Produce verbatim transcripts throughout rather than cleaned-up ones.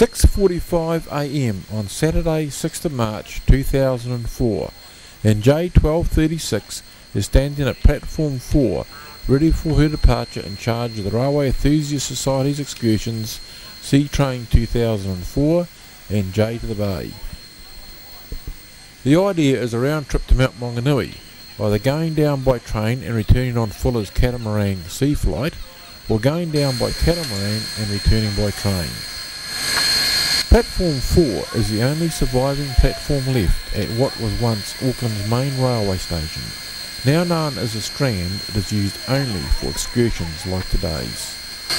six forty-five a m on Saturday sixth of March two thousand four, and J twelve thirty-six is standing at platform four, ready for her departure in charge of the Railway Enthusiast Society's excursions Sea Train two thousand four and J to the Bay. The idea is a round trip to Mount Maunganui, either going down by train and returning on Fuller's catamaran sea flight, or going down by catamaran and returning by train. Platform four is the only surviving platform left at what was once Auckland's main railway station. Now known as the Strand, it is used only for excursions like today's.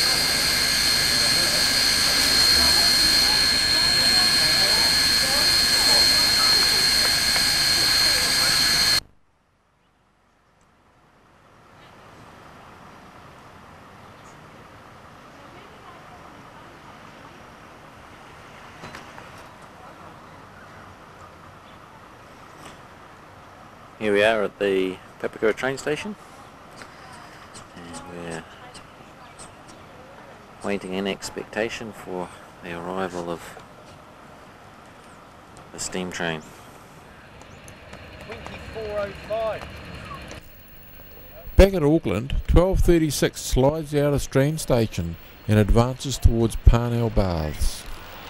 Here we are at the Papakura train station, and we're waiting in expectation for the arrival of the steam train. twenty-four oh five. Back at Auckland, twelve thirty-six slides out of Strand Station and advances towards Parnell Baths.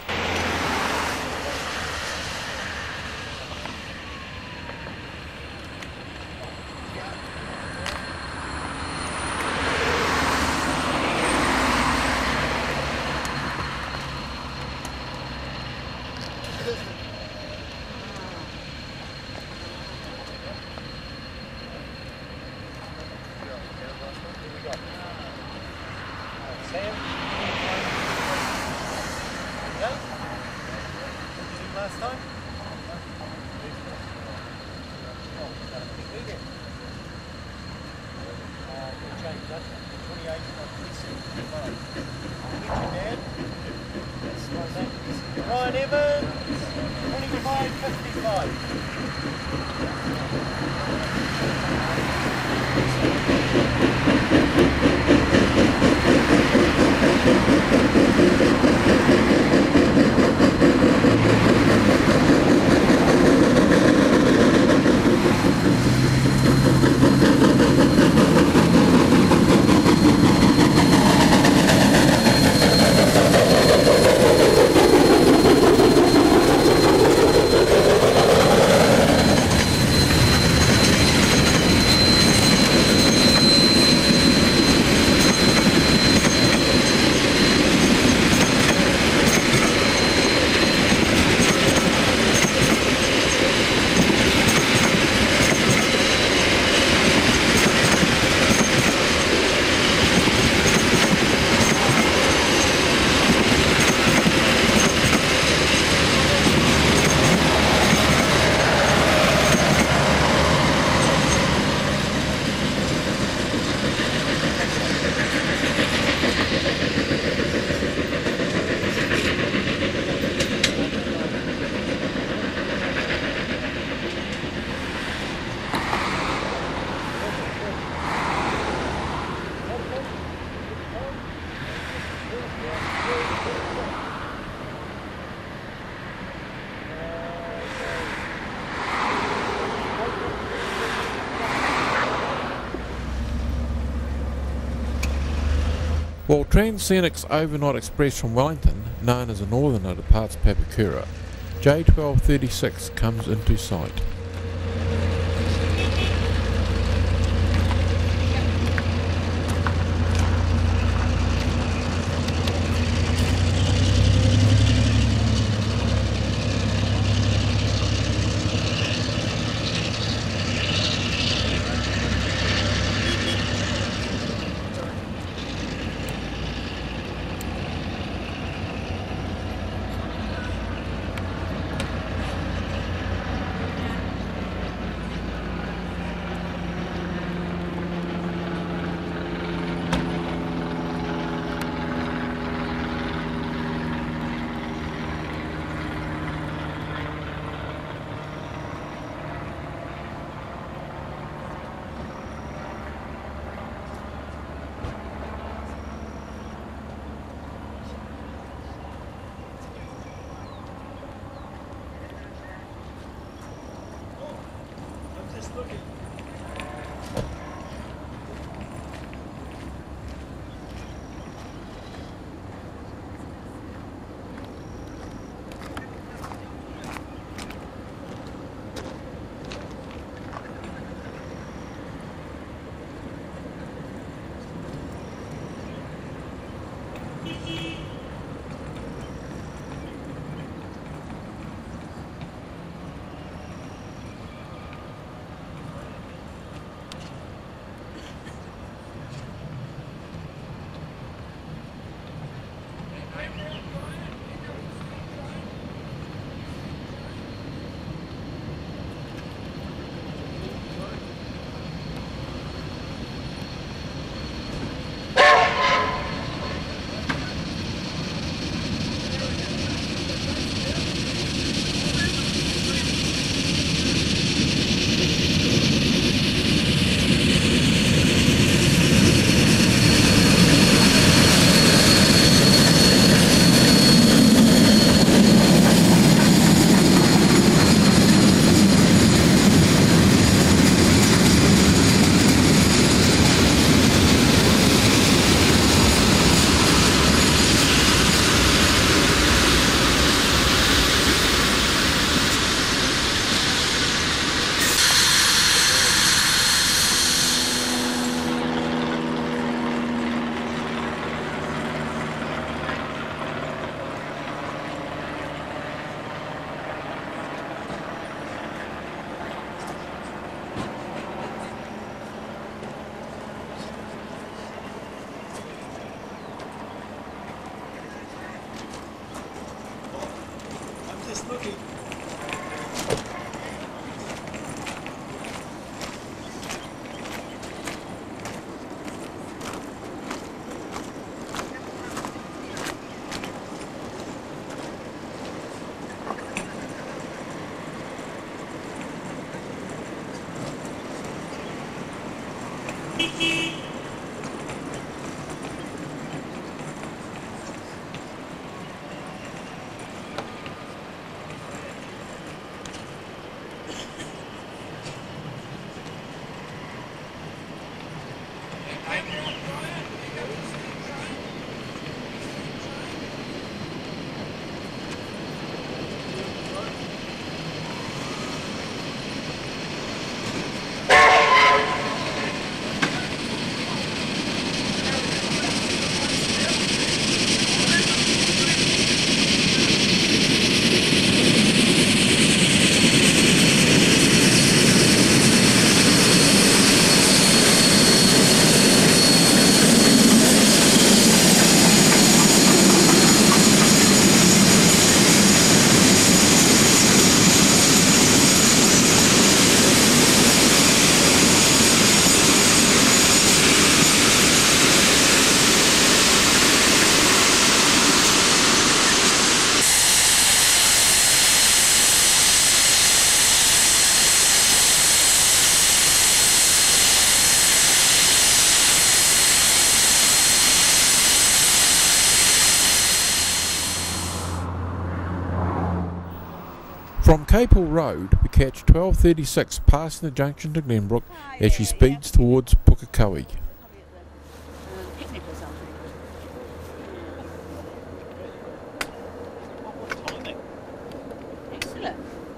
Last time? Ryan Evans, twenty-five fifty-five. While Transoceanic's overnight express from Wellington, known as the Northerner, departs Papakura, J twelve thirty-six comes into sight. From Capel Road, we catch twelve thirty-six passing the junction to Glenbrook as she speeds towards Pukekohe. Excellent.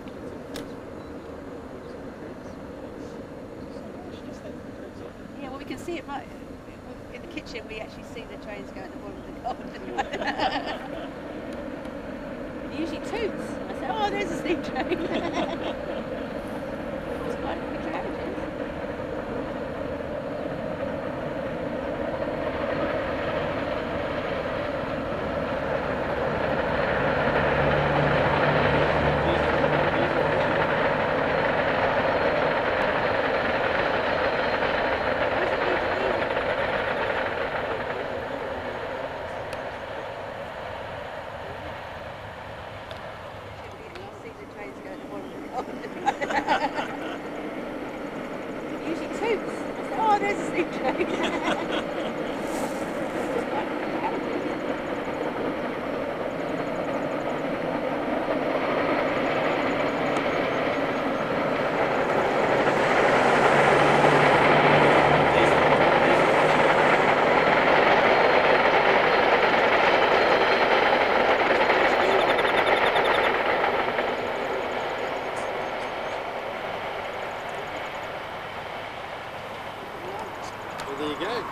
Yeah, well, we can see it right in the kitchen. We actually see the trains go at the bottom of the garden. It usually toots. I said, oh, there's a steam train. It's quite a big carriages. Usually toots. I said, oh, there's a steam train. there you go.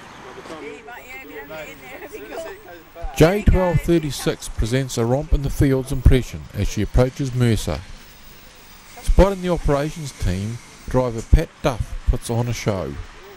J twelve thirty-six presents a romp in the fields impression as she approaches Mercer. Spotting the operations team, driver Pat Duff puts on a show.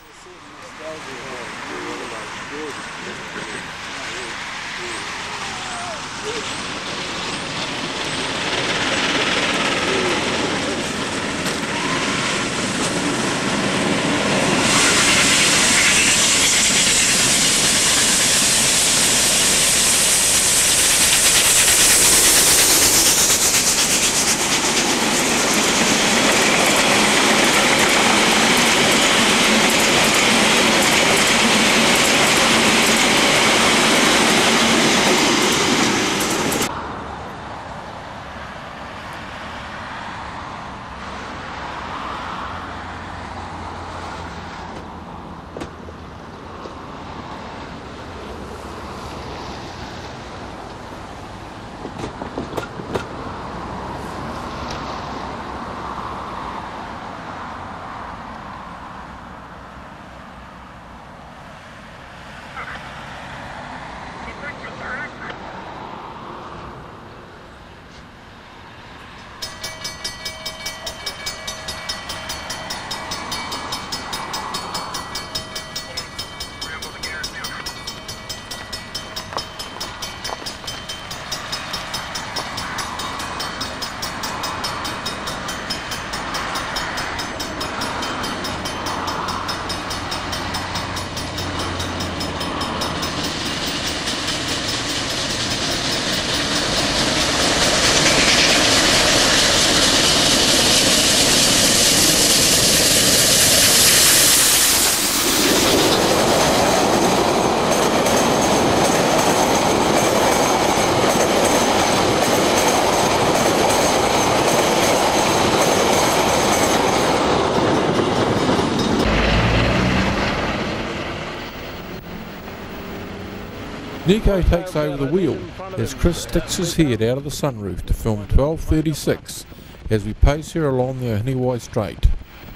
Nico takes over the wheel as Chris sticks his head out of the sunroof to film twelve thirty-six as we pace her along the Haniwai Strait.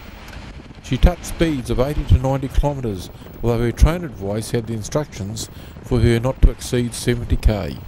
She touched speeds of eighty to ninety kilometres, although her trainer voice had the instructions for her not to exceed seventy k.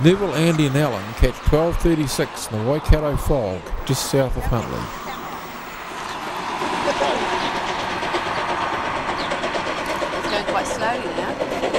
Neville, Andy and Alan catch twelve thirty-six in the Waikato fog just south of Huntley. It's going quite slowly now.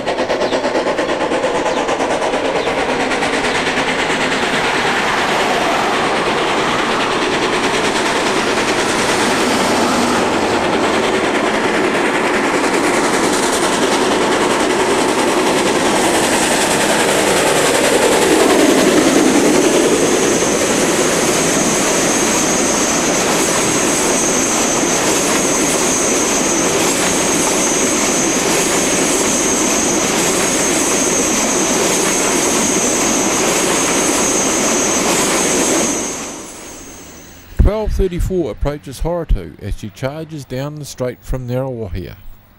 twelve thirty-four approaches Horatu as she charges down the straight from Narawahia.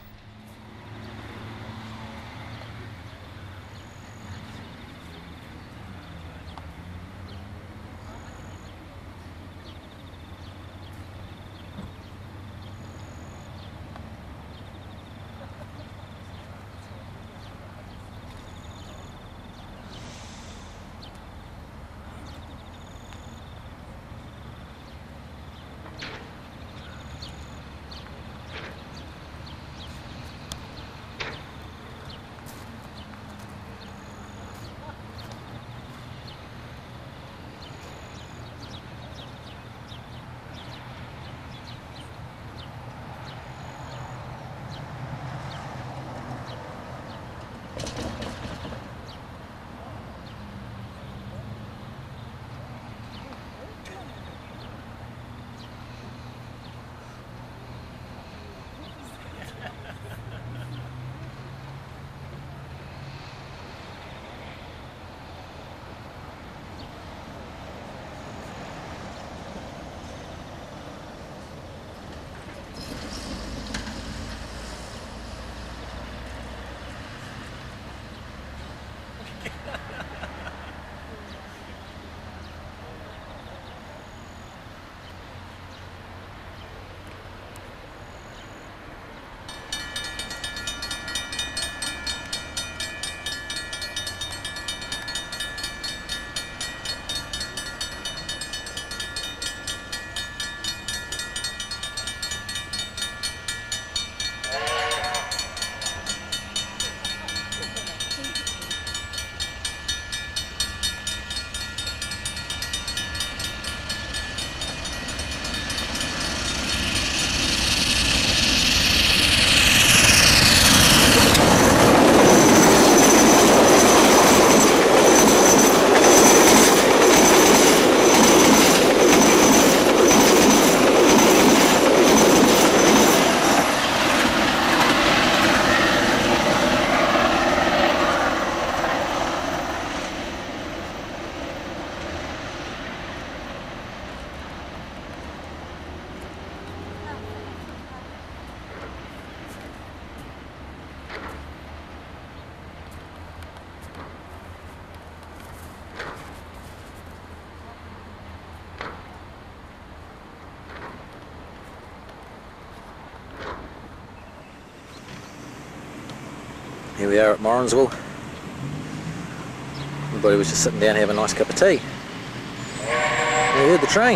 Here we are at Morrinsville. Everybody was just sitting down having a nice cup of tea. We heard the train.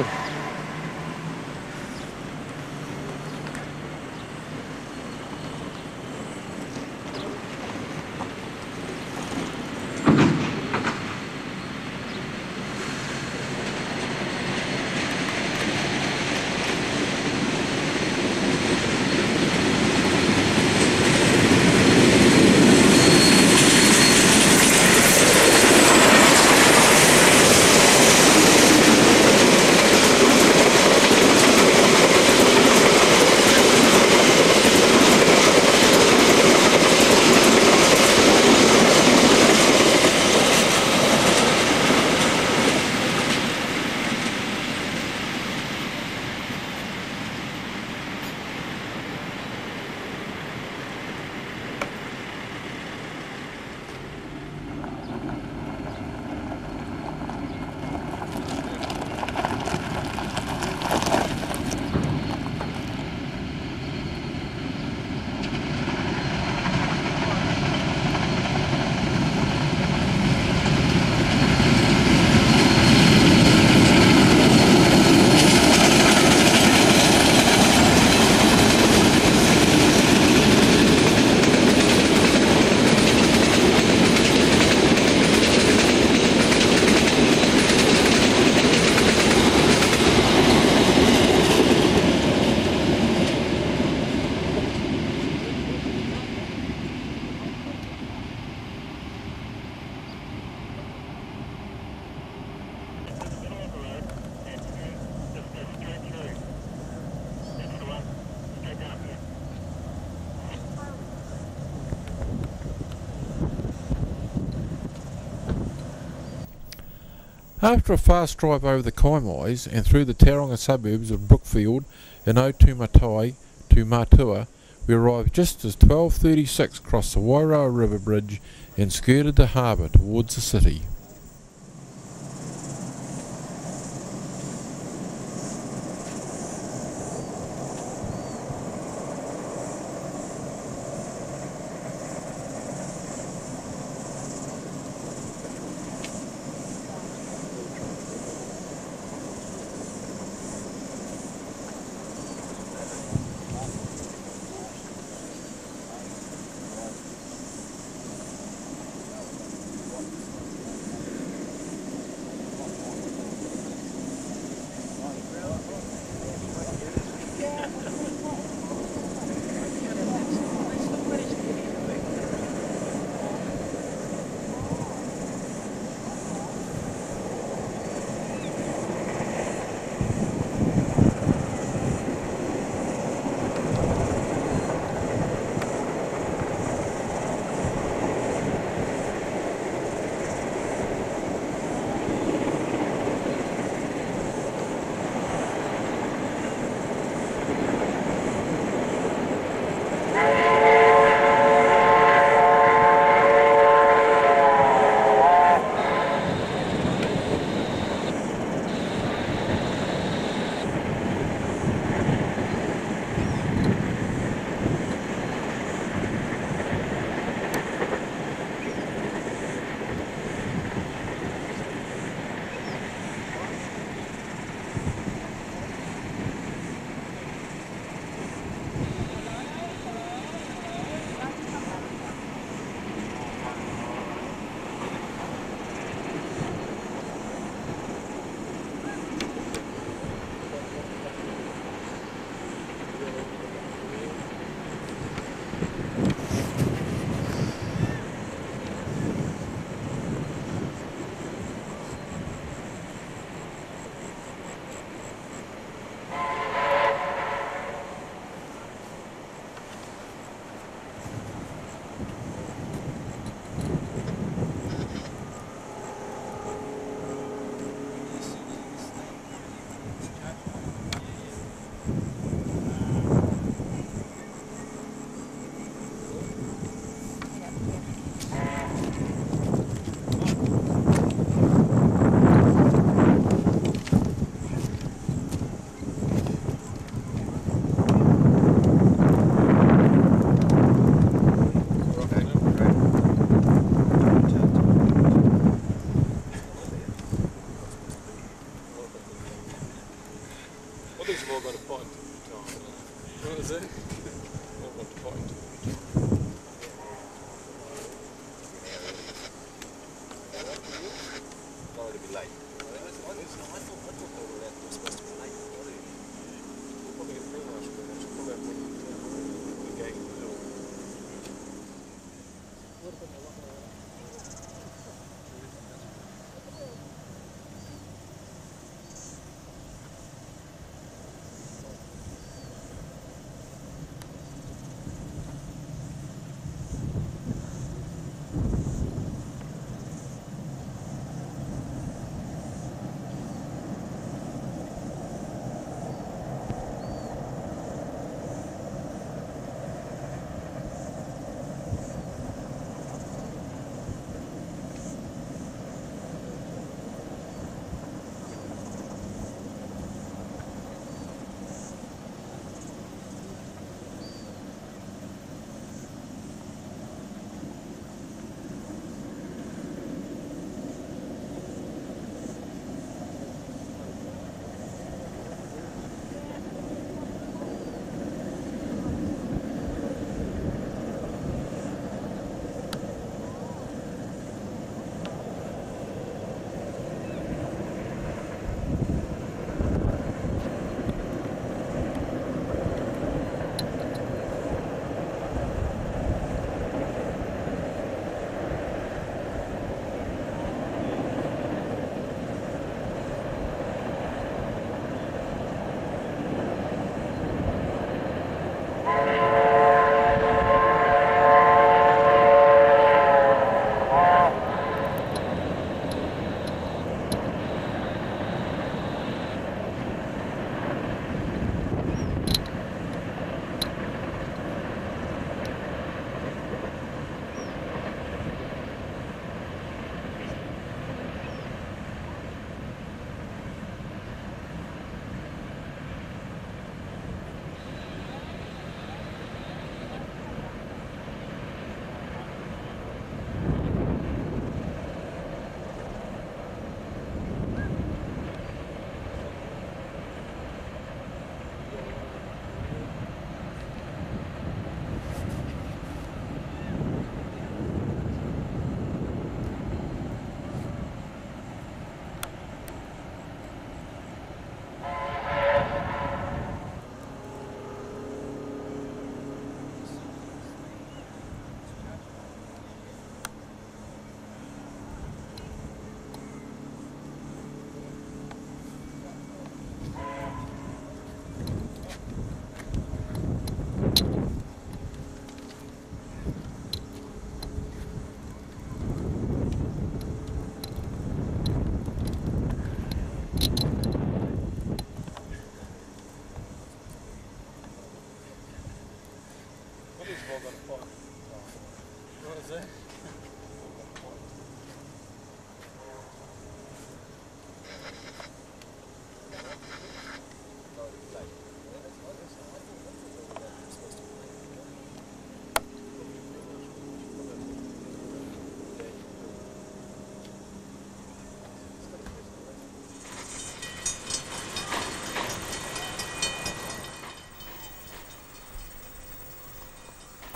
After a fast drive over the Kaimais and through the Tauranga suburbs of Brookfield and Otumatai to Matua, we arrived just as twelve thirty-six crossed the Wairoa River Bridge and skirted the harbour towards the city.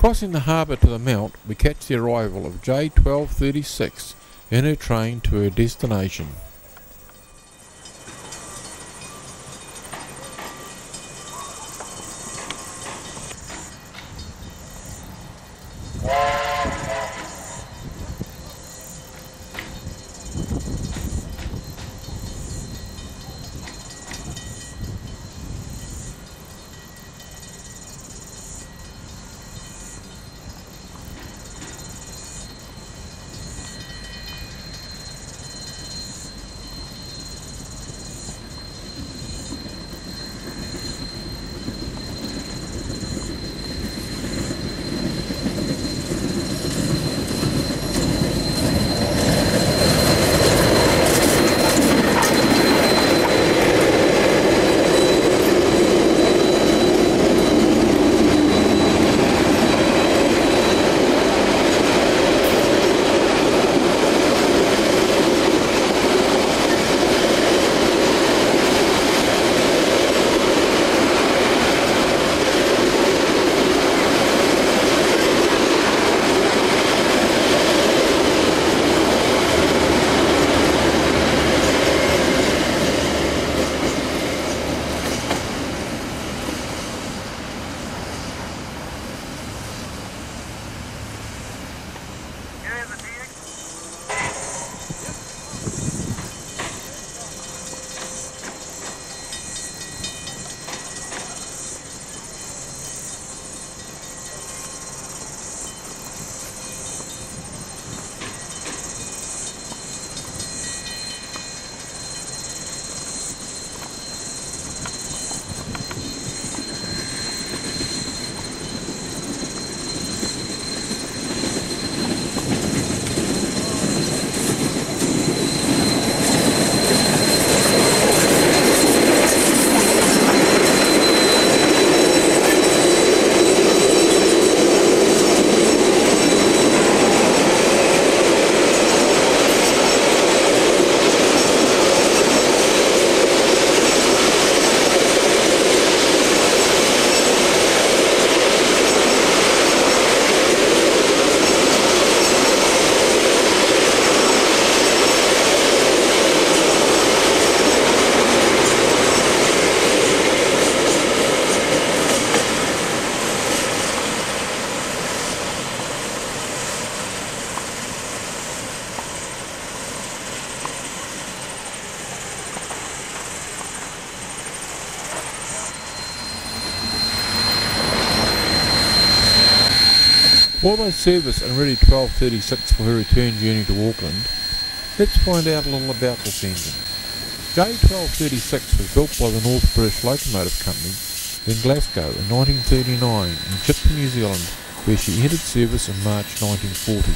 Crossing the harbour to the Mount, we catch the arrival of J twelve thirty-six in her train to her destination. While they service and ready twelve thirty-six for her return journey to Auckland, let's find out a little about this engine. J twelve thirty-six was built by the North British Locomotive Company in Glasgow in nineteen thirty-nine and shipped to New Zealand, where she entered service in March nineteen forty.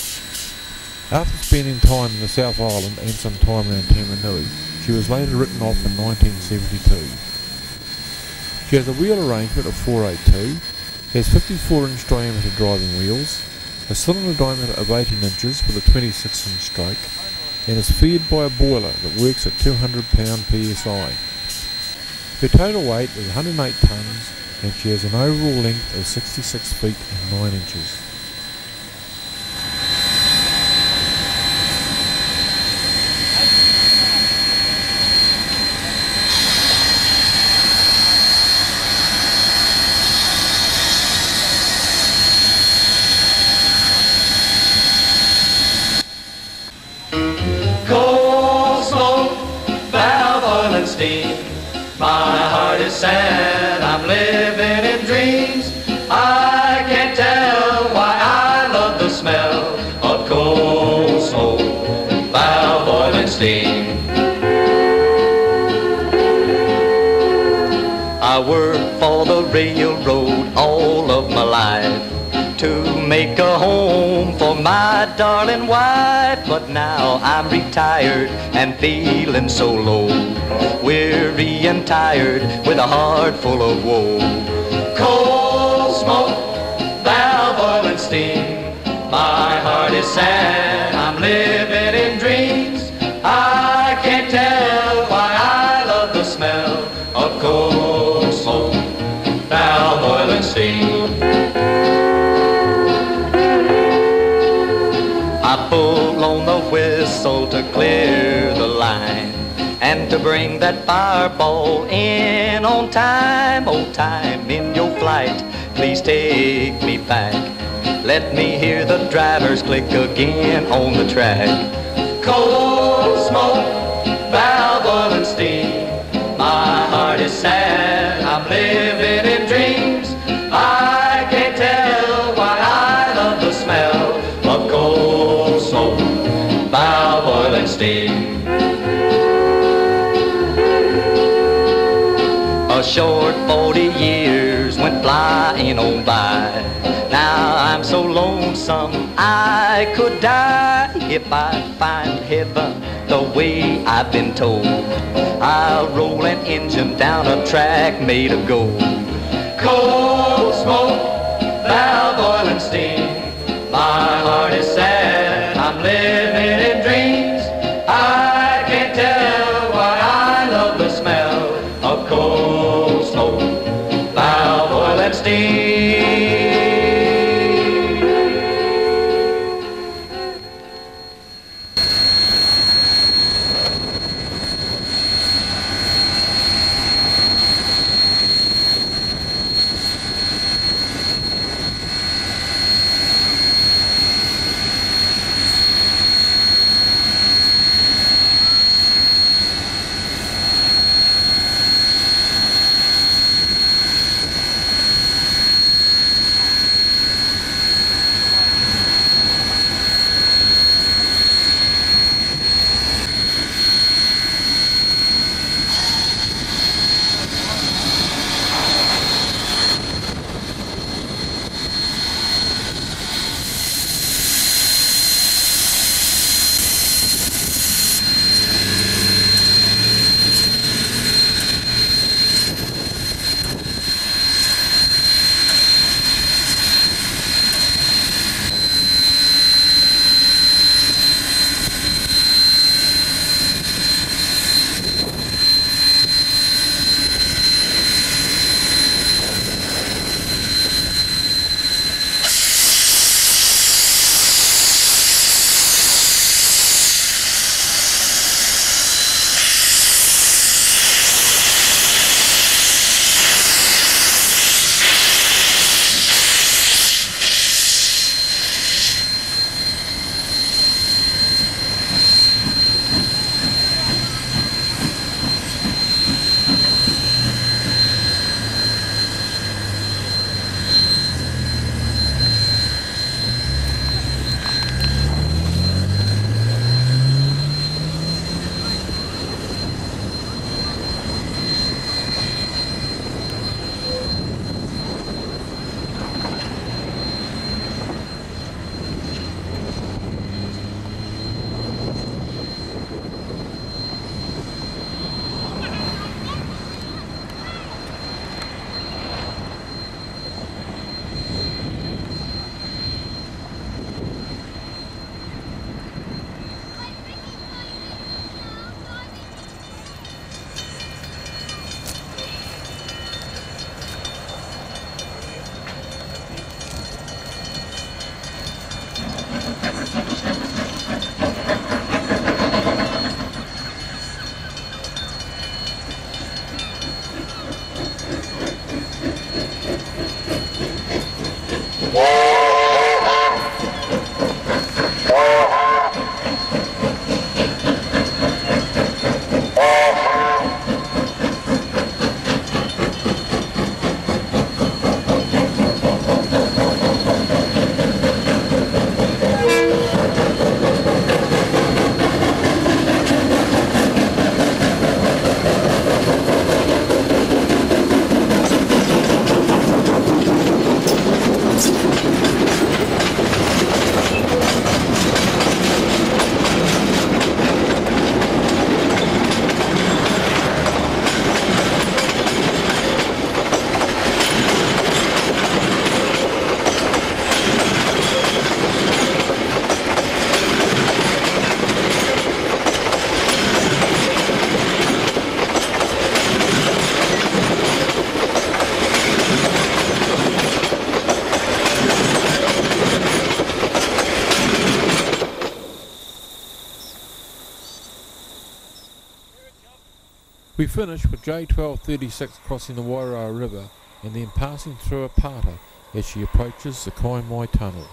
After spending time in the South Island and some time around Tamanui, she was later written off in nineteen seventy-two. She has a wheel arrangement of four eighty-two, has fifty-four inch diameter driving wheels, a cylinder diameter of eighteen inches with a twenty-six inch stroke, and is fed by a boiler that works at two hundred pound P S I. Her total weight is one hundred eight tonnes and she has an overall length of sixty-six feet and nine inches. My heart is sad, I'm living in dreams. I can't tell why I love the smell of coal smoke, valve oil and steam. I worked for the railroad all of my life to make a home for my darling wife, but now I'm retired and feeling so low, weary and tired with a heart full of woe. Coal smoke, valve oil and steam, my heart is sad, I'm living in dreams. I can't tell why I love the smell of coal smoke, valve oil and steam. able to clear the line and to bring that fireball in on time. Oh, time in your flight, please take me back. Let me hear the drivers click again on the track. Coal, smoke, valve, oil, and steam. My heart is sad, I'm living in dreams. I can't tell why I love the smell of coal, smoke, valve, oil, and steam. A short forty years went flying on by. Now I'm so lonesome I could die. If I find heaven the way I've been told, I'll roll an engine down a track made of gold. Coal, smoke, valve, oil, and steam. My heart is sad, I'm living in dreams. I can't tell why I love the smell of coal, smoke, valve, oil, and steam. We finish with J twelve thirty-six crossing the Wairau River and then passing through a pata as she approaches the Kaimai Tunnel.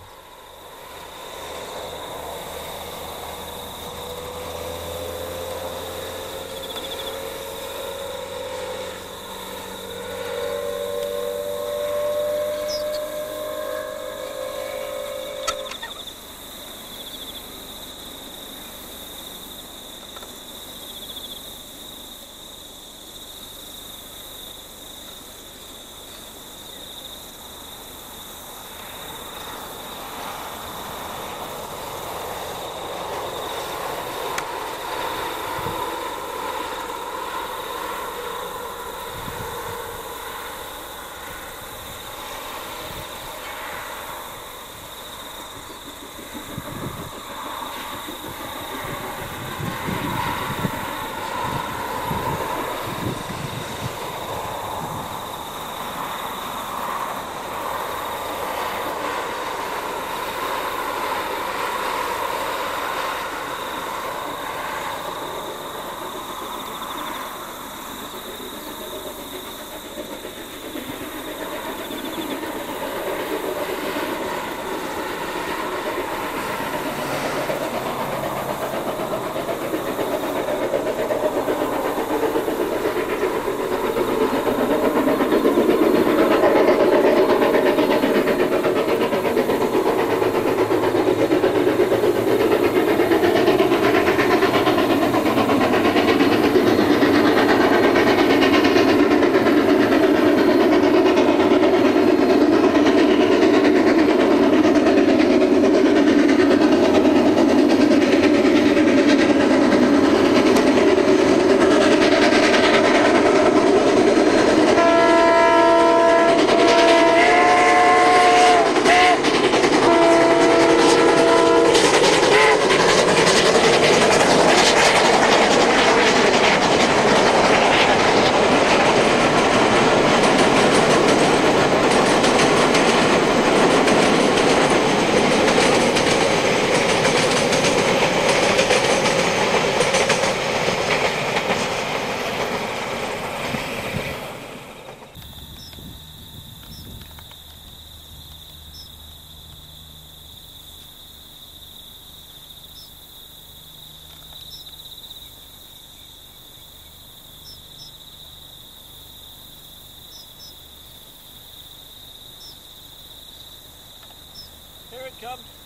Here it comes.